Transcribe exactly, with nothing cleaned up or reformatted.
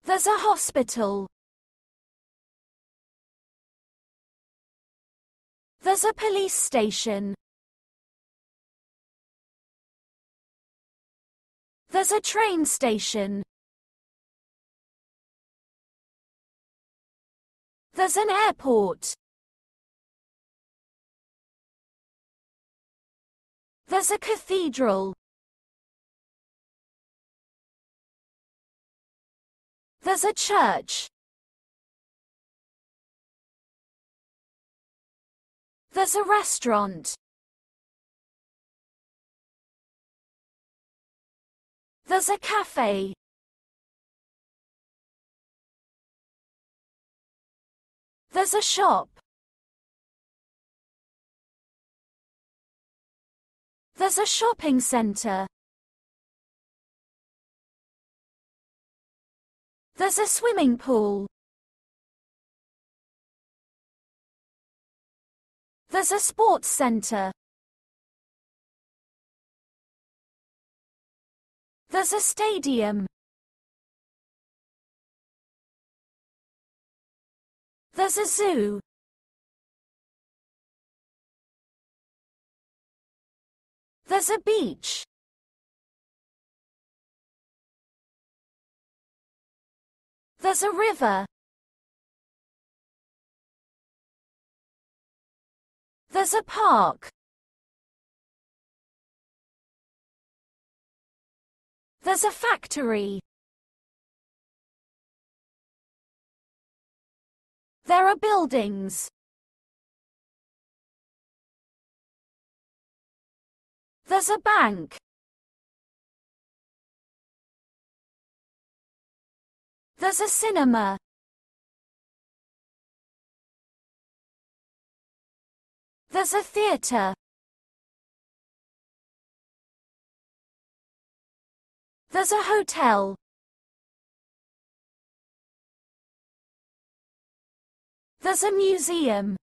There's a hospital. There's a police station. There's a train station. There's an airport. There's a cathedral. There's a church. There's a restaurant. There's a cafe. There's a shop. There's a shopping center. There's a swimming pool. There's a sports center. There's a stadium. There's a zoo. There's a beach. There's a river. There's a park. There's a factory. There are buildings. There's a bank. There's a cinema. There's a theater. There's a hotel. There's a museum.